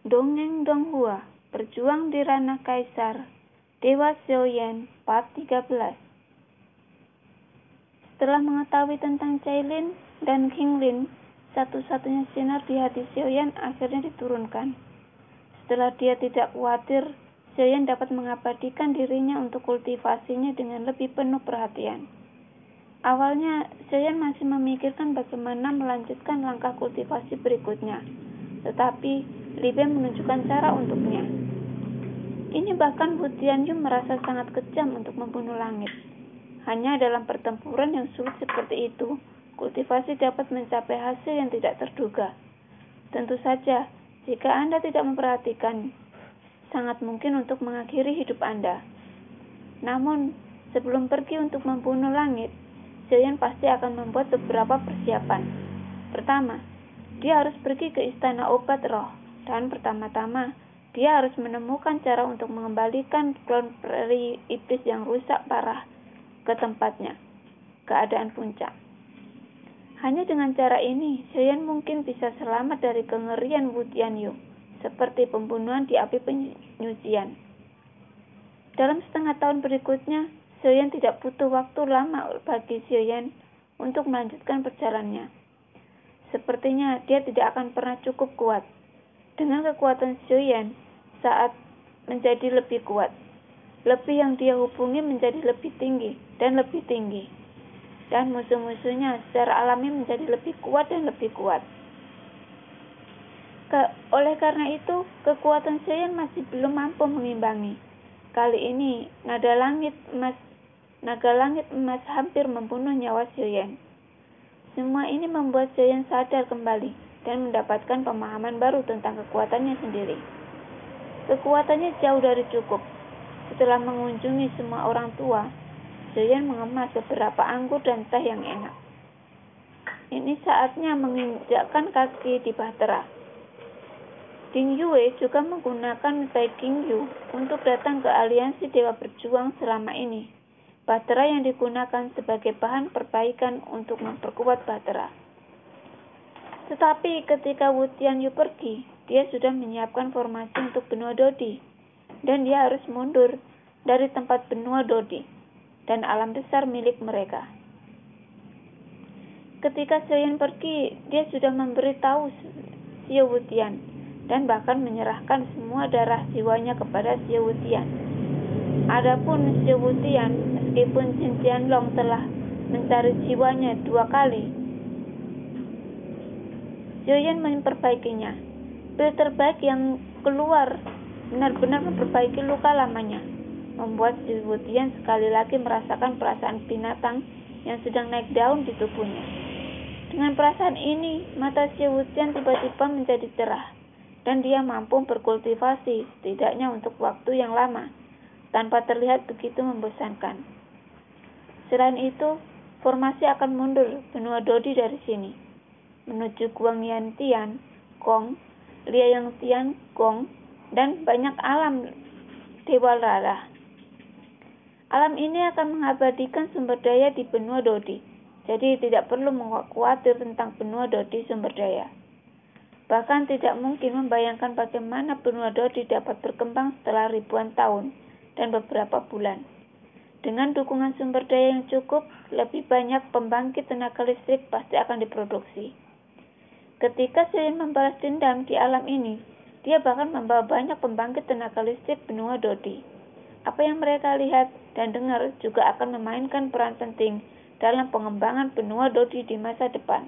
Dongeng Donghua, Berjuang di Ranah Kaisar, Dewa Xiaoyan, Part 13. Setelah mengetahui tentang Cailin dan Qinglin, satu-satunya sinar di hati Xiaoyan akhirnya diturunkan. Setelah dia tidak khawatir, Xiaoyan dapat mengabadikan dirinya untuk kultivasinya dengan lebih penuh perhatian. Awalnya, Xiaoyan masih memikirkan bagaimana melanjutkan langkah kultivasi berikutnya, tetapi Li Bei menunjukkan cara untuknya. Ini bahkan Wu Tianyu merasa sangat kejam untuk membunuh langit. Hanya dalam pertempuran yang sulit seperti itu, kultivasi dapat mencapai hasil yang tidak terduga. Tentu saja, jika Anda tidak memperhatikan, sangat mungkin untuk mengakhiri hidup Anda. Namun, sebelum pergi untuk membunuh langit, Xiaoyan pasti akan membuat beberapa persiapan. Pertama, dia harus pergi ke istana obat roh, dan pertama-tama, dia harus menemukan cara untuk mengembalikan klon peri iblis yang rusak parah ke tempatnya, keadaan puncak. Hanya dengan cara ini, Xiaoyan mungkin bisa selamat dari kengerian Wu Tianyu, seperti pembunuhan di api penyucian. Dalam setengah tahun berikutnya, Xiaoyan tidak butuh waktu lama bagi Xiaoyan untuk melanjutkan perjalanannya. Sepertinya dia tidak akan pernah cukup kuat. Dengan kekuatan Xiaoyan saat menjadi lebih kuat, lebih yang dia hubungi menjadi lebih tinggi, dan musuh-musuhnya secara alami menjadi lebih kuat dan lebih kuat. Oleh karena itu, kekuatan Xiaoyan masih belum mampu mengimbangi. Kali ini, naga langit emas hampir membunuh nyawa Xiaoyan. Semua ini membuat Xiaoyan sadar kembali dan mendapatkan pemahaman baru tentang kekuatannya sendiri. Kekuatannya jauh dari cukup. Setelah mengunjungi semua orang tua, Xiaoyan mengemas beberapa anggur dan teh yang enak. Ini saatnya menginjakkan kaki di Bahtera. Ding Yue juga menggunakan Tai Qingyu untuk datang ke aliansi Dewa Berjuang selama ini. Bahtera yang digunakan sebagai bahan perbaikan untuk memperkuat Bahtera. Tetapi ketika Wu Tianyu pergi, dia sudah menyiapkan formasi untuk benua Dodi, dan dia harus mundur dari tempat benua Dodi dan alam besar milik mereka. Ketika Xiaoyan pergi, dia sudah memberitahu Xiao Wutian dan bahkan menyerahkan semua darah jiwanya kepada Xiao Wutian. Adapun Xiao Wutian, meskipun Jin Qianlong telah mencari jiwanya 2 kali, Xiaoyan memperbaikinya. Pil terbaik yang keluar benar-benar memperbaiki luka lamanya, membuat Xiao Wutian sekali lagi merasakan perasaan binatang yang sedang naik daun di tubuhnya. Dengan perasaan ini, mata Xiao Wutian tiba-tiba menjadi cerah, dan dia mampu berkultivasi setidaknya untuk waktu yang lama, tanpa terlihat begitu membosankan. Selain itu, formasi akan mundur benua Dodi dari sini, menuju Guangyan Tian, Gong, Liang Tian, Gong, dan banyak alam Dewa Lala. Alam ini akan mengabadikan sumber daya di benua Dodi, jadi tidak perlu khawatir tentang benua Dodi sumber daya. Bahkan tidak mungkin membayangkan bagaimana benua Dodi dapat berkembang setelah ribuan tahun dan beberapa bulan. Dengan dukungan sumber daya yang cukup, lebih banyak pembangkit tenaga listrik pasti akan diproduksi. Ketika Xiaoyan membalas dendam di alam ini, dia bahkan membawa banyak pembangkit tenaga listrik benua Dodi. Apa yang mereka lihat dan dengar juga akan memainkan peran penting dalam pengembangan benua Dodi di masa depan.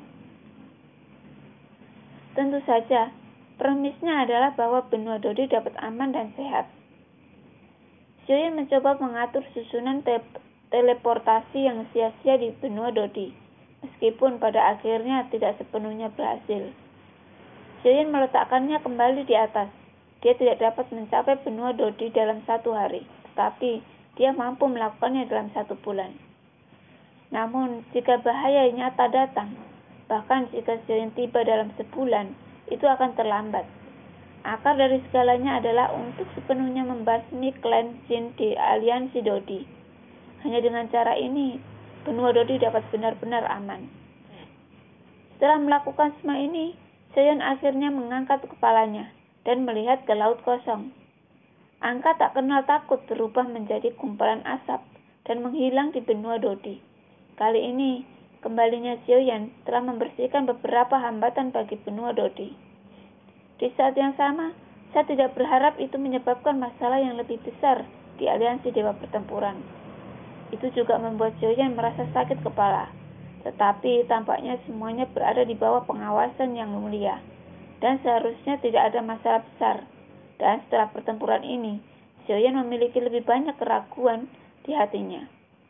Tentu saja, premisnya adalah bahwa benua Dodi dapat aman dan sehat. Xiaoyan mencoba mengatur susunan teleportasi yang sia-sia di benua Dodi, meskipun pada akhirnya tidak sepenuhnya berhasil. Xiaoyan meletakkannya kembali di atas. Dia tidak dapat mencapai benua Dodi dalam 1 hari, tetapi dia mampu melakukannya dalam 1 bulan. Namun, jika bahaya nyata datang, bahkan jika Xiaoyan tiba dalam sebulan, itu akan terlambat. Akar dari segalanya adalah untuk sepenuhnya membasmi klan Jin di aliansi Dodi. Hanya dengan cara ini, benua Dodi dapat benar-benar aman. Setelah melakukan semua ini, Xiaoyan akhirnya mengangkat kepalanya. dan melihat ke laut kosong. Angka tak kenal takut berubah menjadi gumpalan asap dan menghilang di benua Dodi. Kali ini, kembalinya Xiaoyan telah membersihkan beberapa hambatan bagi benua Dodi. Di saat yang sama, saya tidak berharap itu menyebabkan masalah yang lebih besar di aliansi Dewa Pertempuran. Itu juga membuat Xiaoyan merasa sakit kepala. Tetapi tampaknya semuanya berada di bawah pengawasan yang mulia, dan seharusnya tidak ada masalah besar. Dan setelah pertempuran ini, Xiaoyan memiliki lebih banyak keraguan di hatinya.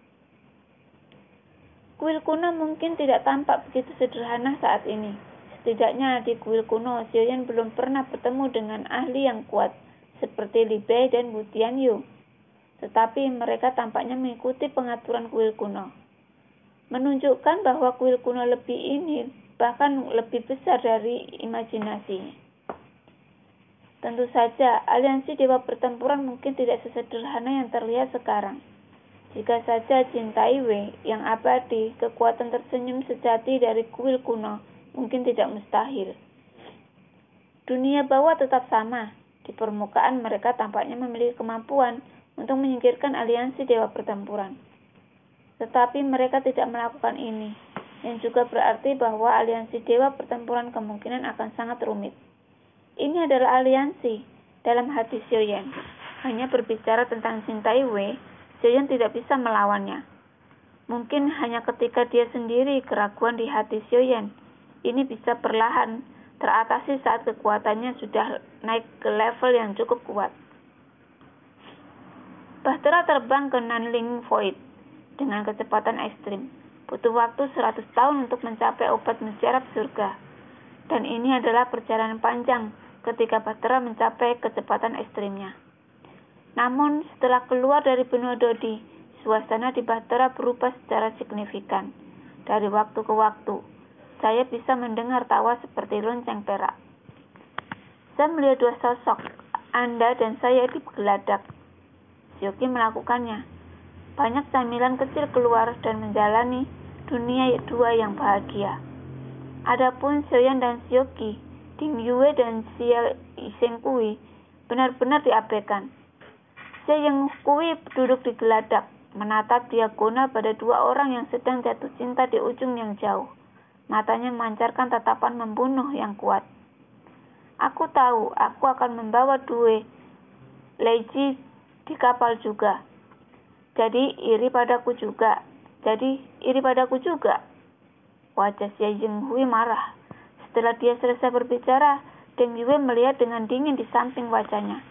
Kuil kuno mungkin tidak tampak begitu sederhana saat ini. Setidaknya di kuil kuno, Xiaoyan belum pernah bertemu dengan ahli yang kuat, seperti Li Bei dan Wu Tianyu. Tetapi mereka tampaknya mengikuti pengaturan kuil kuno, menunjukkan bahwa kuil kuno lebih ini bahkan lebih besar dari imajinasinya. Tentu saja, aliansi Dewa Pertempuran mungkin tidak sesederhana yang terlihat sekarang. Jika saja Jin Taiwei yang abadi, kekuatan tersenyum sejati dari kuil kuno, mungkin tidak mustahil. Dunia bawah tetap sama. Di permukaan mereka tampaknya memiliki kemampuan untuk menyingkirkan aliansi Dewa Pertempuran. Tetapi mereka tidak melakukan ini, yang juga berarti bahwa aliansi Dewa Pertempuran kemungkinan akan sangat rumit. Ini adalah aliansi dalam hati Xiaoyan. Hanya berbicara tentang Jin Taiwei, Xiaoyan tidak bisa melawannya. Mungkin hanya ketika dia sendiri keraguan di hati Xiaoyan, ini bisa perlahan teratasi saat kekuatannya sudah naik ke level yang cukup kuat. Bahtera terbang ke Nanling Void dengan kecepatan ekstrim. Butuh waktu 100 tahun untuk mencapai obat mutiara surga. Dan ini adalah perjalanan panjang ketika Bahtera mencapai kecepatan ekstrimnya. Namun, setelah keluar dari benua Dodi, suasana di Bahtera berubah secara signifikan. Dari waktu ke waktu, saya bisa mendengar tawa seperti lonceng perak. Saya melihat dua sosok, Anda dan saya digeladak. Sioki melakukannya. Banyak camilan kecil keluar dan menjalani dunia dua yang bahagia. Adapun Xiaoyan dan Sioki, Ding Yue dan Xia Zhengkui benar-benar diabaikan. Xia Zhengkui duduk di geladak, menatap diagonal pada dua orang yang sedang jatuh cinta di ujung yang jauh. Matanya memancarkan tatapan membunuh yang kuat. Aku tahu, aku akan membawa Due Leiji di kapal juga. Jadi iri padaku juga. Wajah Xia Zhengkui marah. Setelah dia selesai berbicara, Deng Yue melihat dengan dingin di samping wajahnya.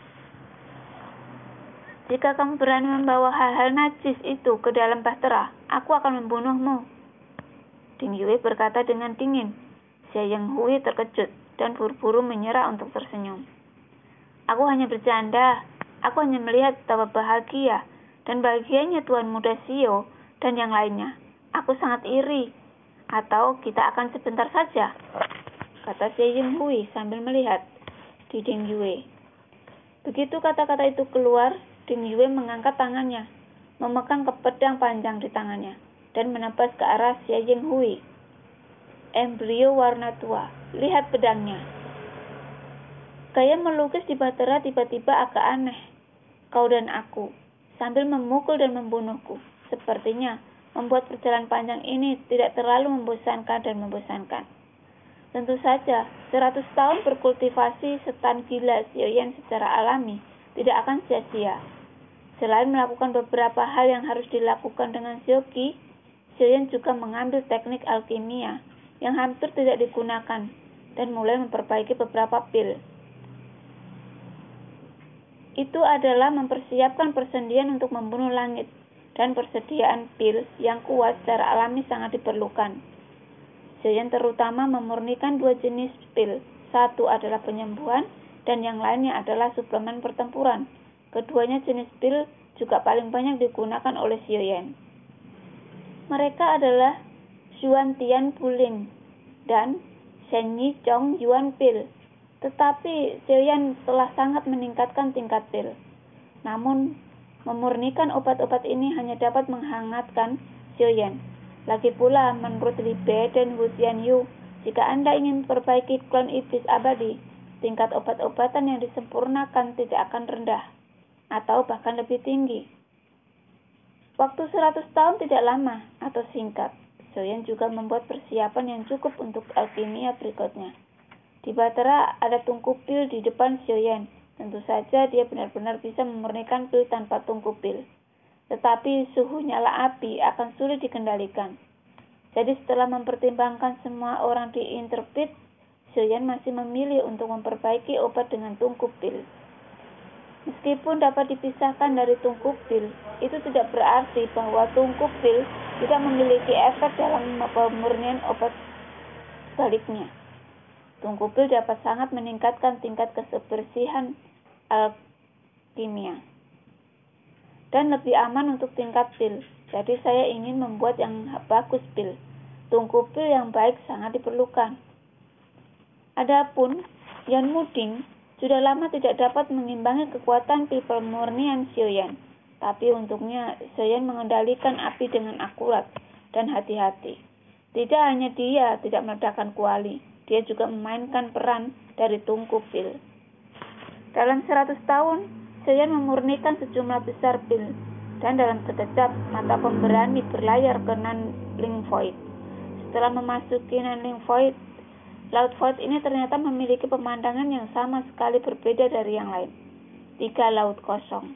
Jika kamu berani membawa hal-hal najis itu ke dalam Bahtera, aku akan membunuhmu. Deng Yue berkata dengan dingin. Xia Zhengkui terkejut dan buru-buru menyerah untuk tersenyum. Aku hanya bercanda. Aku hanya melihat betapa bahagia dan bahagianya Tuan Muda Xiao dan yang lainnya. Aku sangat iri. Atau kita akan sebentar saja, kata Xia Zhengkui sambil melihat di Deng Yue. Begitu kata-kata itu keluar, Deng Yue mengangkat tangannya, memegang pedang panjang di tangannya, dan menebas ke arah Xia Zhengkui. Embrio warna tua, lihat pedangnya. Gaya melukis di Bahtera tiba-tiba agak aneh. Kau dan aku, sambil memukul dan membunuhku. Sepertinya membuat perjalanan panjang ini tidak terlalu membosankan dan membosankan. Tentu saja, 100 tahun berkultivasi setan gila Xiaoyan secara alami tidak akan sia-sia. Selain melakukan beberapa hal yang harus dilakukan dengan Xiaoqi, Xiaoyan juga mengambil teknik alkimia yang hampir tidak digunakan dan mulai memperbaiki beberapa pil. Itu adalah mempersiapkan persendian untuk membunuh langit, dan persediaan pil yang kuat secara alami sangat diperlukan. Xiaoyan terutama memurnikan dua jenis pil. Satu adalah penyembuhan, dan yang lainnya adalah suplemen pertempuran. Keduanya jenis pil juga paling banyak digunakan oleh Xiaoyan. Mereka adalah Xuan Tian Pulin dan Shenyi Chong Yuan Pil. Tetapi Xiaoyan telah sangat meningkatkan tingkat pil. Namun, memurnikan obat-obat ini hanya dapat menghangatkan Xiaoyan. Lagi pula, menurut Li Bei dan Wu Tianyu, jika Anda ingin memperbaiki klon iblis abadi, tingkat obat-obatan yang disempurnakan tidak akan rendah, atau bahkan lebih tinggi. Waktu 100 tahun tidak lama atau singkat. Xiaoyan juga membuat persiapan yang cukup untuk alkimia berikutnya. Di Bahtera ada tungku pil di depan Xiaoyan. Tentu saja dia benar-benar bisa memurnikan pil tanpa tungku pil. Tetapi suhu nyala api akan sulit dikendalikan. Jadi setelah mempertimbangkan semua orang di Interpret, Xiaoyan masih memilih untuk memperbaiki obat dengan tungku pil. Meskipun dapat dipisahkan dari tungku pil, itu tidak berarti bahwa tungku pil tidak memiliki efek dalam pemurnian obat. Sebaliknya, tungku pil dapat sangat meningkatkan tingkat kebersihan alkimia dan lebih aman untuk tingkat pil. Jadi saya ingin membuat yang bagus pil. Tungku pil yang baik sangat diperlukan. Adapun Yan Muding sudah lama tidak dapat mengimbangi kekuatan pil pemurnian Xiaoyan. Tapi untungnya Xiaoyan mengendalikan api dengan akurat dan hati-hati. Tidak hanya dia tidak meledakkan kuali, dia juga memainkan peran dari tungku pil. Dalam 100 tahun, Xiaoyan memurnikan sejumlah besar pil, dan dalam sekejap mata pemberani berlayar ke Nanling Void. Setelah memasuki Nanling Void, Laut Void ini ternyata memiliki pemandangan yang sama sekali berbeda dari yang lain. 3 laut kosong.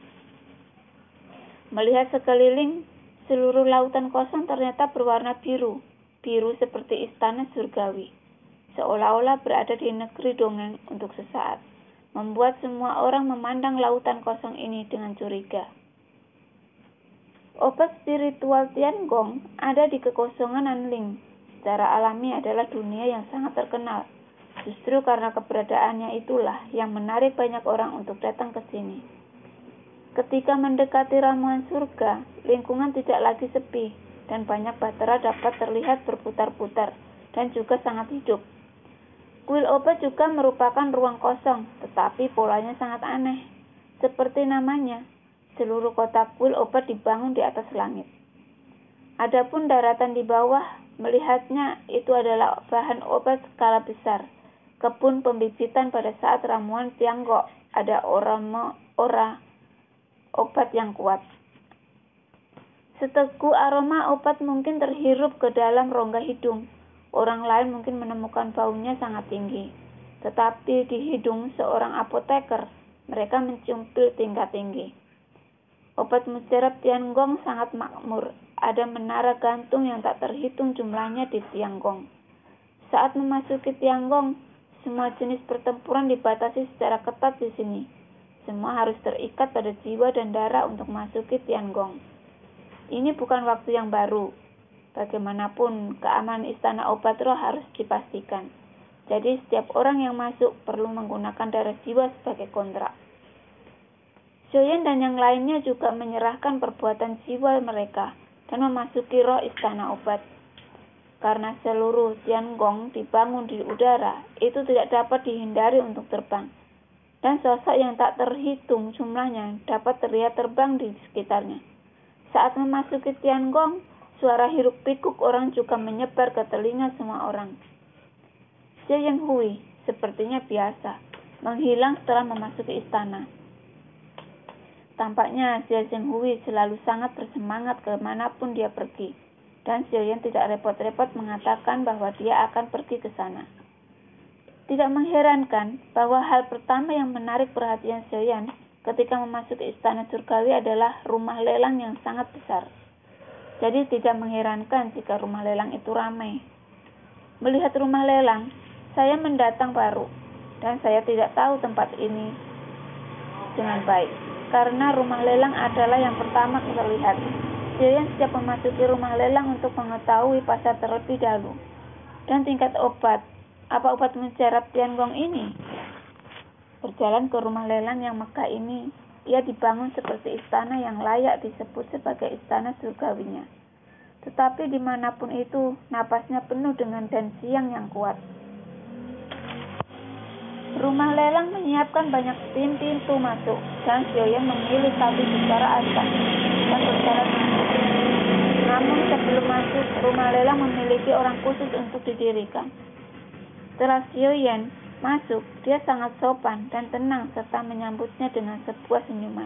Melihat sekeliling, seluruh lautan kosong ternyata berwarna biru. Biru seperti istana surgawi. Seolah-olah berada di negeri dongeng untuk sesaat. Membuat semua orang memandang lautan kosong ini dengan curiga. Obat spiritual Tiangong ada di kekosongan Nanling. Secara alami adalah dunia yang sangat terkenal. Justru karena keberadaannya itulah yang menarik banyak orang untuk datang ke sini. Ketika mendekati ramuan surga, lingkungan tidak lagi sepi, dan banyak bahtera dapat terlihat berputar-putar, dan juga sangat hidup. Kuil obat juga merupakan ruang kosong, tetapi polanya sangat aneh. Seperti namanya, seluruh kota kuil obat dibangun di atas langit. Adapun daratan di bawah, melihatnya itu adalah bahan obat skala besar. Kebun pembibitan pada saat ramuan Tiangong ada ora obat yang kuat. Seteguk aroma obat mungkin terhirup ke dalam rongga hidung. Orang lain mungkin menemukan baunya sangat tinggi. Tetapi di hidung seorang apoteker, mereka mencium pil tingkat tinggi. Obat mujarab Tiangong sangat makmur. Ada menara gantung yang tak terhitung jumlahnya di Tiangong. Saat memasuki Tiangong, semua jenis pertempuran dibatasi secara ketat di sini. Semua harus terikat pada jiwa dan darah untuk masuki Tiangong. Ini bukan waktu yang baru. Bagaimanapun, keamanan istana obat roh harus dipastikan. Jadi setiap orang yang masuk perlu menggunakan darah jiwa sebagai kontrak. Xiaoyan dan yang lainnya juga menyerahkan perbuatan jiwa mereka dan memasuki roh istana obat. Karena seluruh Tiangong dibangun di udara, itu tidak dapat dihindari untuk terbang. Dan sosok yang tak terhitung jumlahnya dapat terlihat terbang di sekitarnya. Saat memasuki Tiangong, suara hiruk-pikuk orang juga menyebar ke telinga semua orang. Xie Yinghui sepertinya biasa, menghilang setelah memasuki istana. Tampaknya Xie Yinghui selalu sangat bersemangat kemanapun dia pergi, dan Xiaoyan tidak repot-repot mengatakan bahwa dia akan pergi ke sana. Tidak mengherankan bahwa hal pertama yang menarik perhatian Xiaoyan ketika memasuki istana surgawi adalah rumah lelang yang sangat besar. Jadi tidak mengherankan jika rumah lelang itu ramai. Melihat rumah lelang, saya mendatang baru, dan saya tidak tahu tempat ini dengan baik. Karena rumah lelang adalah yang pertama kita lihat. Xiaoyan setiap memasuki rumah lelang untuk mengetahui pasar terlebih dahulu. Dan tingkat obat, apa obat mujarab Tiangong ini? Berjalan ke rumah lelang yang megah ini, ia dibangun seperti istana yang layak disebut sebagai istana surgawinya. Tetapi dimanapun itu, napasnya penuh dengan dan siang yang kuat. Rumah lelang menyiapkan banyak pintu masuk, dan Xiaoyan memilih satu secara acak dan berjalan masuk. Namun sebelum masuk, rumah lelang memiliki orang khusus untuk didirikan. Setelah Xiaoyan masuk, dia sangat sopan dan tenang serta menyambutnya dengan sebuah senyuman.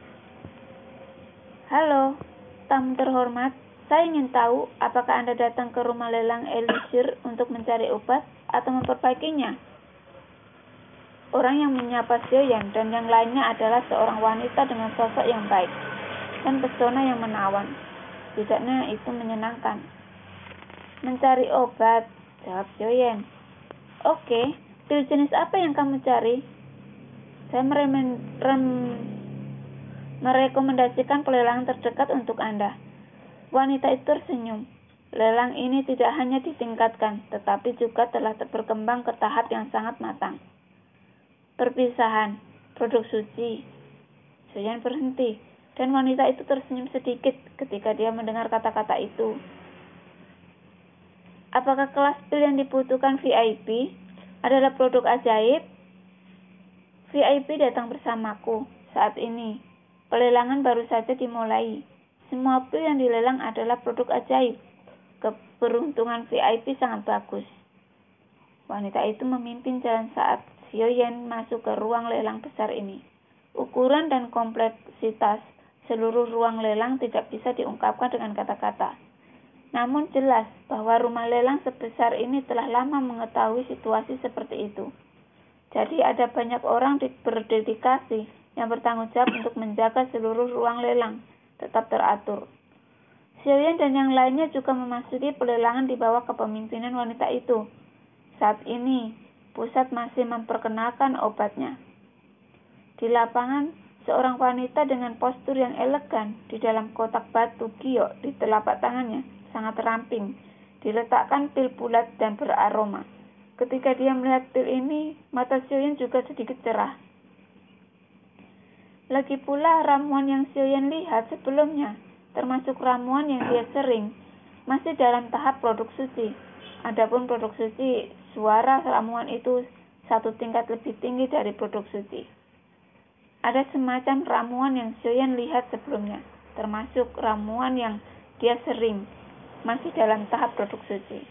"Halo, tamu terhormat. Saya ingin tahu apakah Anda datang ke rumah lelang Elixir untuk mencari obat atau memperbaikinya?" Orang yang menyapa Xiaoyan dan yang lainnya adalah seorang wanita dengan sosok yang baik dan pesona yang menawan. Setidaknya itu menyenangkan. "Mencari obat," jawab Xiaoyan. "Oke, pil jenis apa yang kamu cari?" "Saya merekomendasikan pelelangan terdekat untuk Anda." Wanita itu tersenyum. Lelang ini tidak hanya ditingkatkan, tetapi juga telah berkembang ke tahap yang sangat matang. "Perpisahan, produk suci." Xiaoyan berhenti, dan wanita itu tersenyum sedikit ketika dia mendengar kata-kata itu. "Apakah kelas pil yang dibutuhkan VIP adalah produk ajaib?" "VIP datang bersamaku saat ini. Pelelangan baru saja dimulai. Semua pil yang dilelang adalah produk ajaib. Keberuntungan VIP sangat bagus." Wanita itu memimpin jalan saat Xiaoyan masuk ke ruang lelang besar ini. Ukuran dan kompleksitas seluruh ruang lelang tidak bisa diungkapkan dengan kata-kata. Namun jelas bahwa rumah lelang sebesar ini telah lama mengetahui situasi seperti itu. Jadi ada banyak orang berdedikasi yang bertanggung jawab untuk menjaga seluruh ruang lelang tetap teratur. Xiaoyan dan yang lainnya juga memasuki pelelangan di bawah kepemimpinan wanita itu. Saat ini, pusat masih memperkenalkan obatnya. Di lapangan, seorang wanita dengan postur yang elegan di dalam kotak batu giok di telapak tangannya, sangat ramping, diletakkan pil bulat dan beraroma. Ketika dia melihat pil ini, mata Xiaoyan juga sedikit cerah. Lagi pula ramuan yang Xiaoyan lihat sebelumnya, termasuk ramuan yang dia sering, masih dalam tahap produk suci. Adapun produk suci, suara ramuan itu satu tingkat lebih tinggi dari produk suci. Ada semacam ramuan yang Xiaoyan lihat sebelumnya, termasuk ramuan yang dia sering, masih dalam tahap produk suci.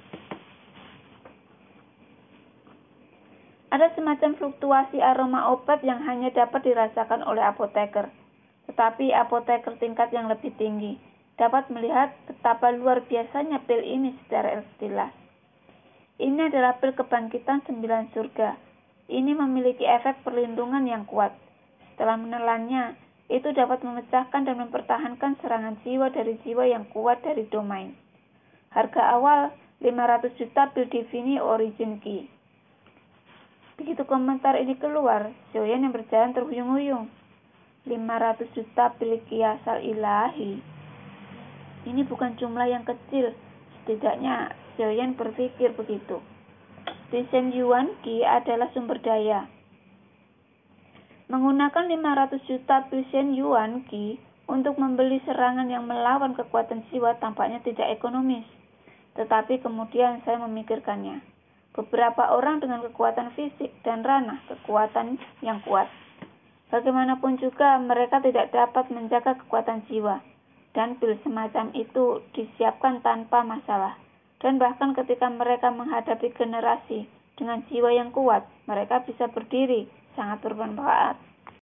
Ada semacam fluktuasi aroma obat yang hanya dapat dirasakan oleh apoteker. Tetapi apoteker tingkat yang lebih tinggi dapat melihat betapa luar biasanya pil ini secara jelas. Ini adalah pil kebangkitan 9 surga. Ini memiliki efek perlindungan yang kuat. Setelah menelannya, itu dapat memecahkan dan mempertahankan serangan jiwa dari jiwa yang kuat dari domain. Harga awal 500 juta pil Divini Origin Key. Begitu komentar ini keluar, Xiaoyan yang berjalan terhuyung-huyung. 500 juta pil Ki asal ilahi. Ini bukan jumlah yang kecil, setidaknya Xiaoyan berpikir begitu. Di Shen Yuan Qi adalah sumber daya. Menggunakan 500 juta pil Shen Yuan Qi untuk membeli serangan yang melawan kekuatan jiwa tampaknya tidak ekonomis. Tetapi kemudian saya memikirkannya. Beberapa orang dengan kekuatan fisik dan ranah kekuatan yang kuat. Bagaimanapun juga mereka tidak dapat menjaga kekuatan jiwa. Dan pil semacam itu disiapkan tanpa masalah. Dan bahkan ketika mereka menghadapi generasi dengan jiwa yang kuat, mereka bisa berdiri, sangat bermanfaat.